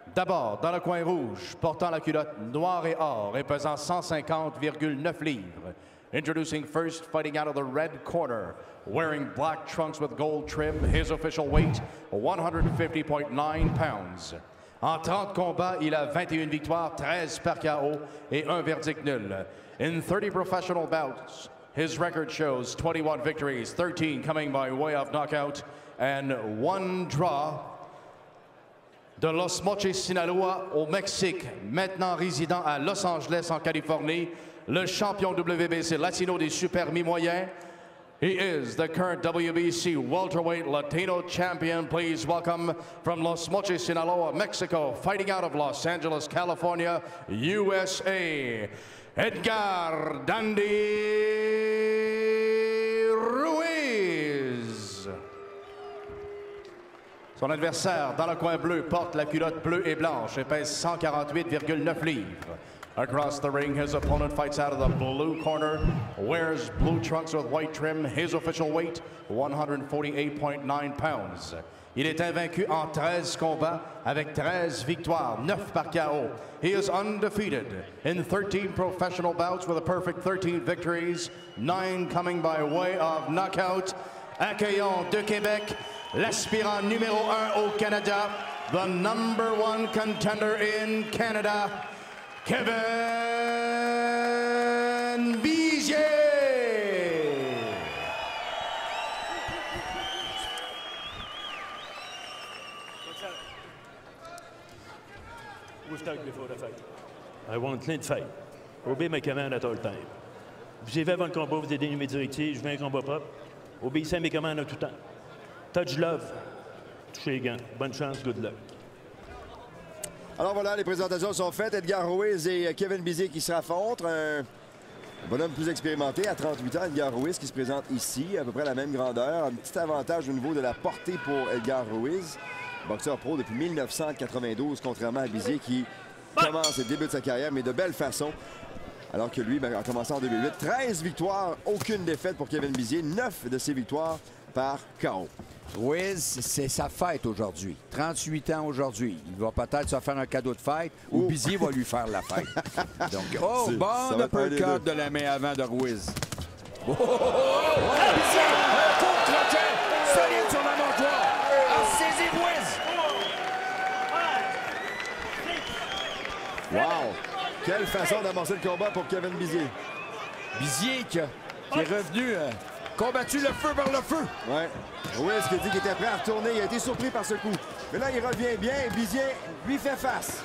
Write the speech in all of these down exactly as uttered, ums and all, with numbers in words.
D'abord, dans le coin rouge, portant la culotte noire et or et pesant cent cinquante virgule neuf livres. Introducing first, fighting out of the red corner, wearing black trunks with gold trim, his official weight, one hundred fifty point nine pounds. En trente combats, il a vingt et une victoires, treize par K O et un verdict nul. In thirty professional bouts, his record shows twenty-one victories, thirteen coming by way of knockout, and one draw. De Los Mochis, Sinaloa, au Mexique, maintenant résident à Los Angeles, en Californie, le champion W B C latino des super mi-moyens. He is the current W B C welterweight Latino champion. Please welcome from Los Mochis, Sinaloa, Mexico, fighting out of Los Angeles, California, U S A, Edgar Dandy Ruiz. Son adversaire, dans le coin bleu, porte la culotte bleue et blanche et pèse cent quarante-huit virgule neuf livres. Across the ring, his opponent fights out of the blue corner, wears blue trunks with white trim, his official weight, one hundred forty-eight point nine pounds. Il est invaincu en treize combats avec treize victoires, neuf par K O. He is undefeated in thirteen professional bouts with a perfect thirteen victories, nine coming by way of knockout. Accueillons de Québec, l'aspirant numéro un au Canada, the number one contender in Canada, Kevin Bizier. We've talked before the fight. I want clean fight. Obey my command at all time. Vous avez avant le combat, vous avez donné mes directives, je veux un combat propre. Obéissez à mes commandes en tout temps. Touch love. Touchez les gants. Bonne chance, good luck. Alors voilà, les présentations sont faites. Edgar Ruiz et Kevin Bizier qui se raffrontent. Un bonhomme plus expérimenté à trente-huit ans, Edgar Ruiz, qui se présente ici, à peu près la même grandeur. Un petit avantage au niveau de la portée pour Edgar Ruiz. Boxeur pro depuis mille neuf cent quatre-vingt-douze, contrairement à Bizier qui commence et débute sa carrière, mais de belle façon. Alors que lui ben, a commencé en deux mille huit. treize victoires, aucune défaite pour Kevin Bizier. neuf de ses victoires par K O. Ruiz, c'est sa fête aujourd'hui. trente-huit ans aujourd'hui. Il va peut-être se faire un cadeau de fête ou Ouh. Bizier va lui faire la fête. Donc, oh, bon uppercut de la main avant de Ruiz. Oh, oh, oh, oh, oh, Bizier, un coup de crochet, solide sur la mâchoire. A saisi Ruiz. Wow! Quelle façon d'amorcer le combat pour Kevin Bizier. Bizier qui, qui est revenu, euh, combattu le feu par le feu. Ouais. Ruiz qui a dit qu'il était prêt à retourner. Il a été surpris par ce coup. Mais là, il revient bien et Bizier lui fait face.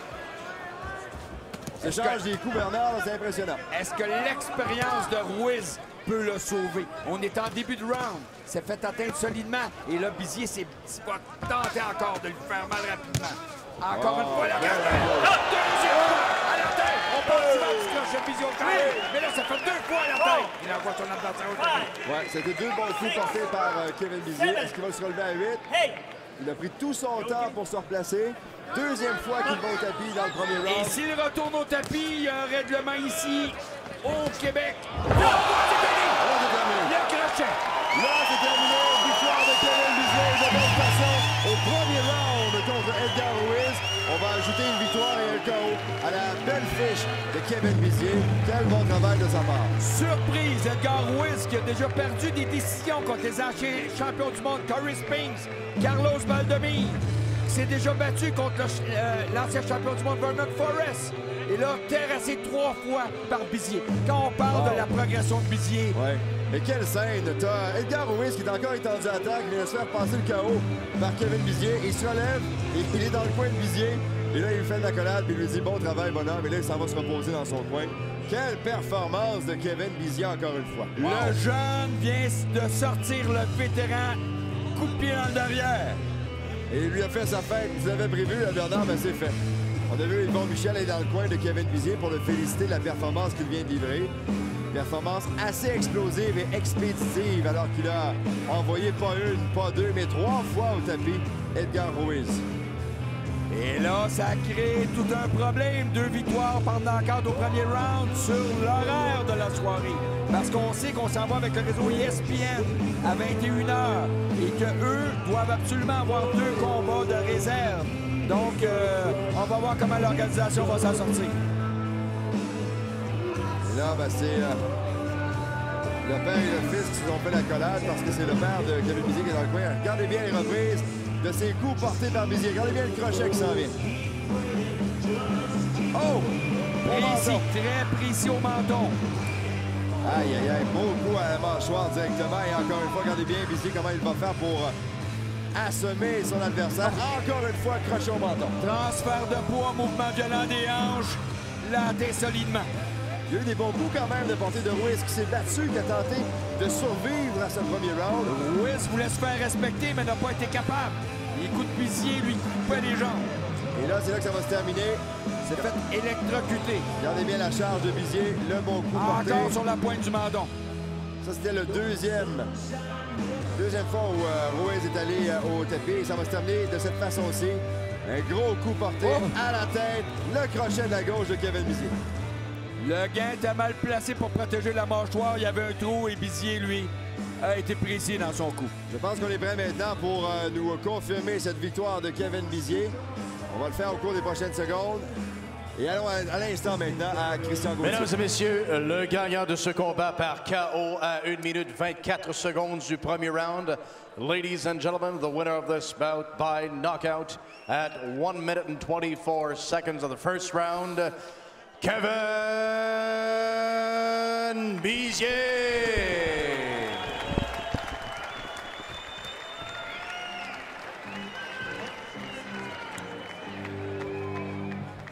Échange des coups, Bernard, c'est impressionnant. Est-ce que l'expérience de Ruiz peut le sauver? On est en début de round. S'est fait atteindre solidement. Et là, Bizier va tenter encore de lui faire mal rapidement. Encore oh, une fois, la garde. Ah, deuxième fois à la tête. On pense qu'il va du crochet Bizier au carré. Mais là, ça fait deux fois à la tête. Il envoie son adversaire au tapis. Ouais, c'était deux bons coups portés par euh, Kevin Bizier. Est-ce qu'il va se relever à huit? Il a pris tout son temps pour se replacer. Deuxième fois qu'il va au tapis dans le premier round. Et s'il retourne au tapis, il y a un règlement ici, au Québec. Oh, c'est terminé! Le crochet! Là, c'est terminé. Victoire de Kevin Bizier de belle façon au premier round contre Edgar Ruiz. On va ajouter une victoire et un K O à la belle fiche de Kevin Bizier. Quel bon travail de sa part. Surprise, Edgar Ruiz qui a déjà perdu des décisions contre les anciens champions du monde, Corey Spinks, Carlos Baldomir. S'est déjà battu contre l'ancien euh, champion du monde, Vernon Forrest. Et là, terrassé trois fois par Bizier. Quand on parle wow. de la progression de Bizier. Ouais. Mais quelle scène! T'as Edgar Ruiz qui est encore étendu à l'attaque, mais il va se faire passer le K O par Kevin Bizier. Il se relève, et il est dans le coin de Bizier. Et là, il lui fait de l'accolade, puis il lui dit bon travail, bonhomme. Et là, il s'en va se reposer dans son coin. Quelle performance de Kevin Bizier, encore une fois. Wow. Le jeune vient de sortir le vétéran. Coup de pied dans le derrière. Et il lui a fait sa fête. Vous l'avez prévu, à Bernard, mais c'est fait. On a vu Yvon Michel aller dans le coin de Kevin Bizier pour le féliciter de la performance qu'il vient de livrer. Performance assez explosive et expéditive alors qu'il a envoyé pas une, pas deux, mais trois fois au tapis Edgar Ruiz. Et là, ça a créé tout un problème. Deux victoires pendant knockout au premier round sur l'horaire de la soirée. Parce qu'on sait qu'on s'en va avec le réseau E S P N à vingt et une heures et qu'eux doivent absolument avoir deux combats de réserve. Donc, euh, on va voir comment l'organisation va s'en sortir. Et là, ben, c'est euh, le père et le fils qui se sont fait la collade parce que c'est le père de Kevin Bizier qui est dans le coin. Regardez bien les reprises de ces coups portés par Bizier. Regardez bien le crochet qui s'en vient. Oh! Précis, très précis au menton. Aïe, aïe, aïe. Beau coup à la mâchoire directement. Et encore une fois, regardez bien Bizier comment il va faire pour euh, assommer son adversaire. Encore une fois, crochet au menton. Transfert de poids, mouvement violent des hanches. Lanté solidement. Il y a eu des bons coups quand même de portée de Ruiz qui s'est battu, qui a tenté de survivre à ce premier round. Ruiz voulait se faire respecter, mais n'a pas été capable. Les coups de Bizier lui coupaient les jambes. Et là, c'est là que ça va se terminer. C'est fait électrocuter. Regardez bien la charge de Bizier, le bon coup porté. Encore sur la pointe du menton. Ça, c'était le deuxième. Deuxième fois où euh, Ruiz est allé euh, au tapis. Et ça va se terminer de cette façon-ci. Un gros coup porté Oh. à la tête. Le crochet de la gauche de Kevin Bizier. Le gain était mal placé pour protéger la mâchoire. Il y avait un trou et Bizier, lui, a été précis dans son coup. Je pense qu'on est prêt maintenant pour euh, nous confirmer cette victoire de Kevin Bizier. On va le faire au cours des prochaines secondes. Et allons à, à l'instant maintenant à Christian Gauthier. Mesdames et messieurs, le gagnant de ce combat par K O à une minute vingt-quatre secondes du premier round. Ladies and gentlemen, the winner of this bout by knockout at one minute and twenty-four seconds of the first round, Kevin Bizier.